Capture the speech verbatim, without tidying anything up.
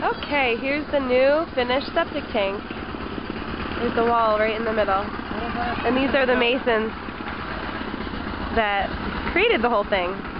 Okay, here's the new finished septic tank. There's the wall right in the middle. And these are the masons that created the whole thing.